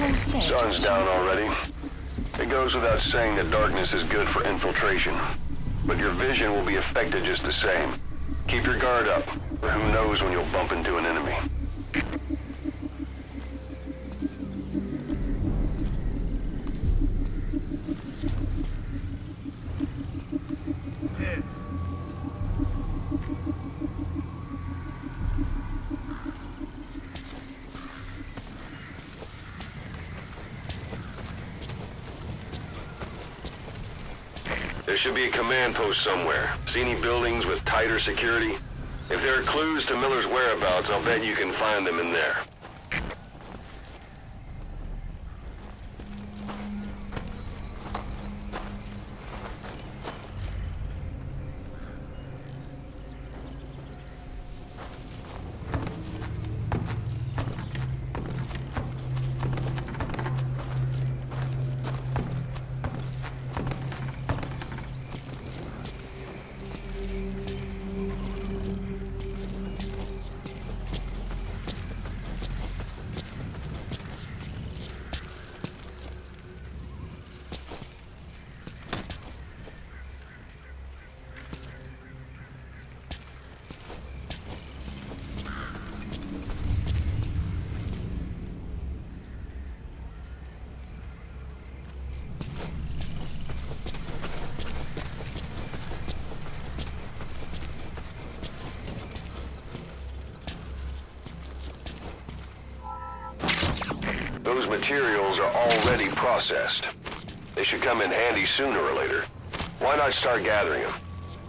Sun's down already. It goes without saying that darkness is good for infiltration. But your vision will be affected just the same. Keep your guard up, or who knows when you'll bump into an enemy. There should be a command post somewhere. See any buildings with tighter security? If there are clues to Miller's whereabouts, I'll bet you can find them in there. Those materials are already processed. They should come in handy sooner or later. Why not start gathering them?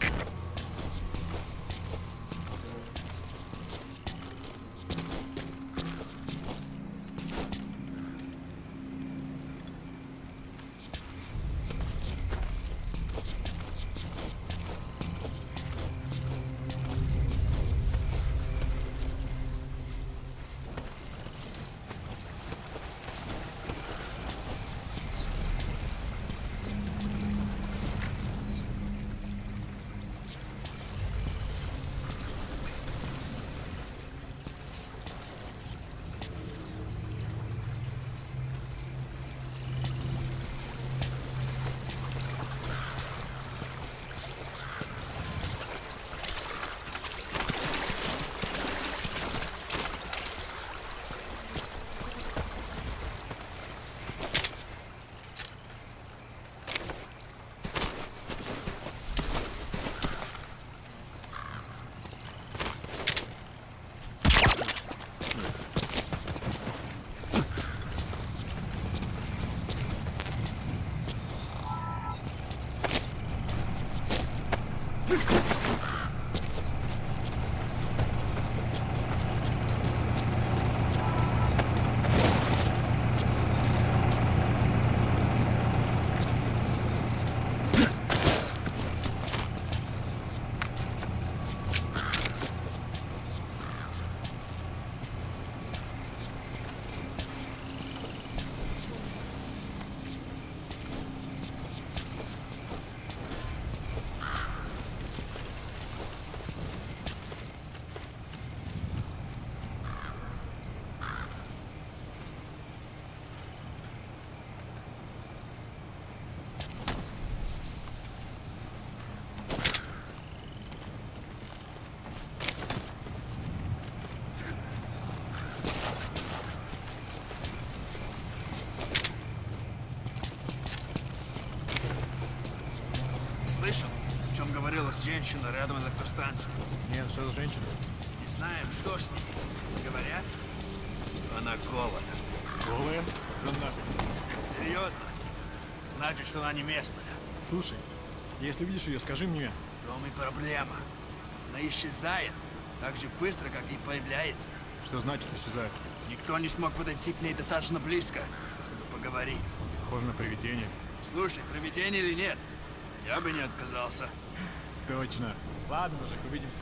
Слышал, о чем говорила женщина рядом с электростанцией? Нет, что за женщина? Не знаем, что с ней. Говорят, что она голая. Голая? Ну нафиг. Серьезно? Значит, что она не местная. Слушай, если видишь ее, скажи мне. В том и проблема. Она исчезает так же быстро, как и появляется. Что значит исчезает? Никто не смог подойти к ней достаточно близко, чтобы поговорить. Похоже на привидение. Слушай, привидение или нет, я бы не отказался. Точно. Ладно, мужик, увидимся.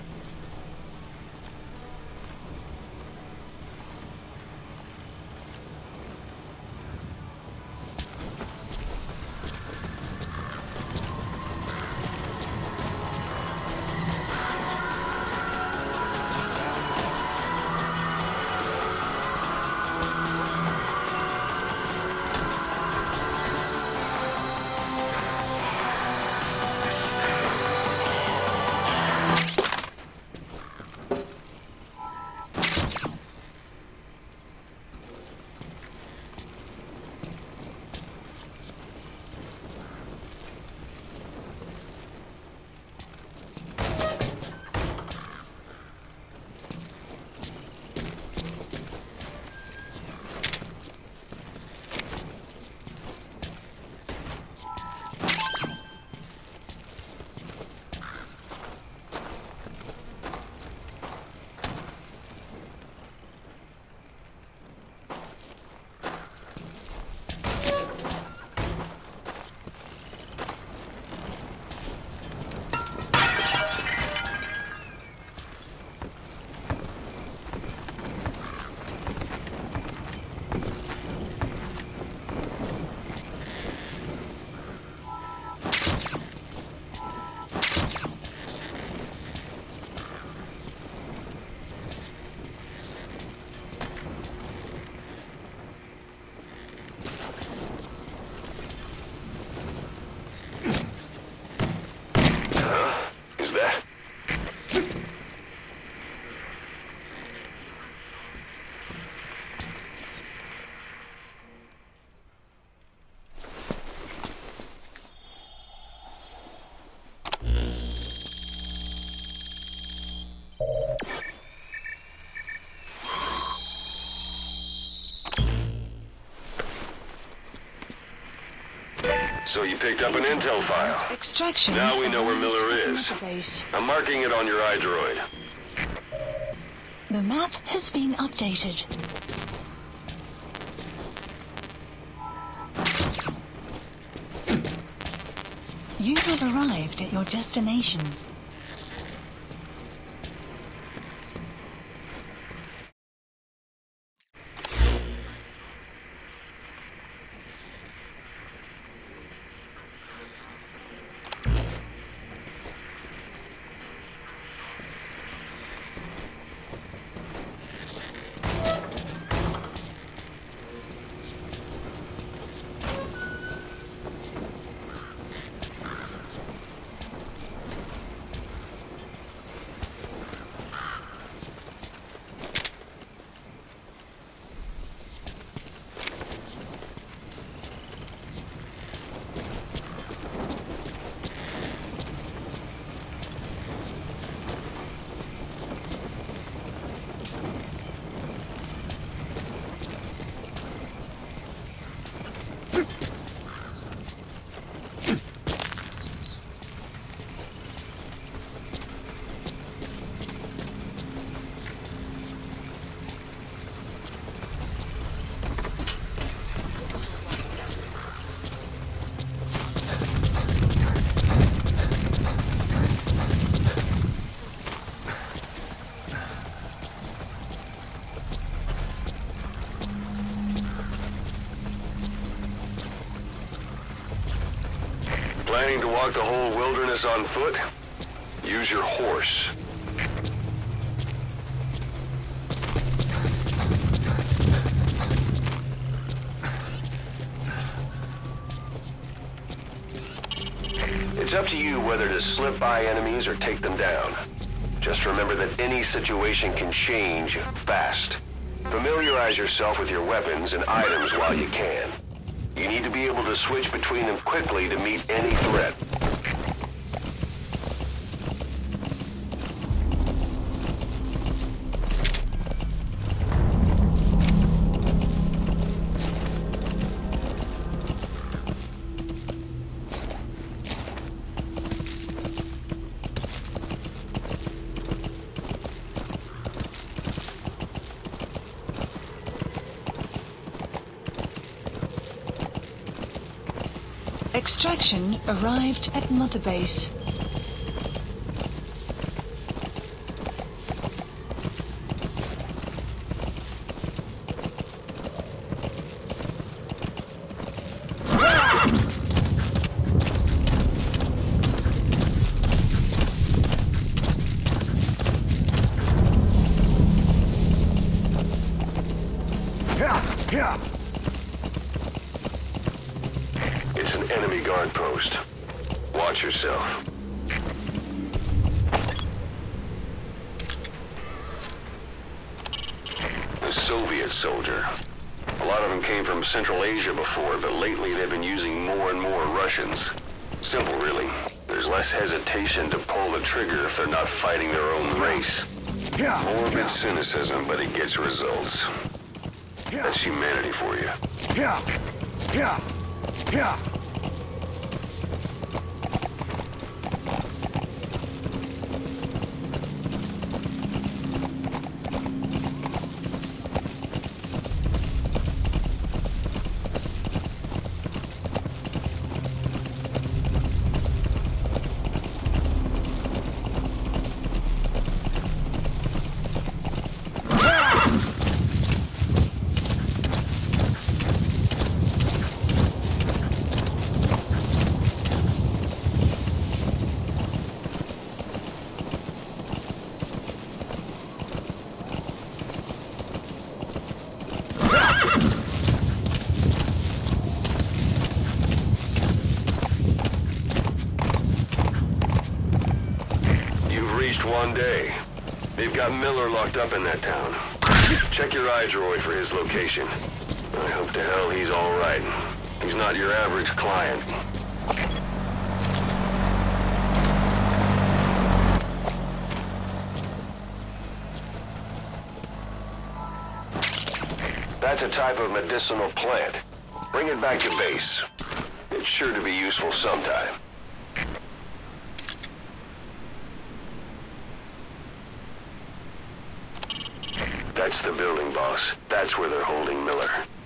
is that? So you picked up an intel file. Extraction. Now we know where Miller is. Database. I'm marking it on your iDroid. The map has been updated. You have arrived at your destination. Planning to walk the whole wilderness on foot? Use your horse. It's up to you whether to slip by enemies or take them down. Just remember that any situation can change fast. Familiarize yourself with your weapons and items while you can. You need to be able to switch between them quickly to meet any threat. Extraction arrived at Mother Base. It's an enemy guard post. Watch yourself. A Soviet soldier. A lot of them came from Central Asia before, but lately they've been using more and more Russians. Simple, really. There's less hesitation to pull the trigger if they're not fighting their own race. Morbid cynicism, but it gets results. That's humanity for you. reached one day. They've got Miller locked up in that town. Check your iDroid for his location. I hope to hell he's all right. He's not your average client. That's a type of medicinal plant. Bring it back to base. It's sure to be useful sometime. That's the building, boss. That's where they're holding Miller.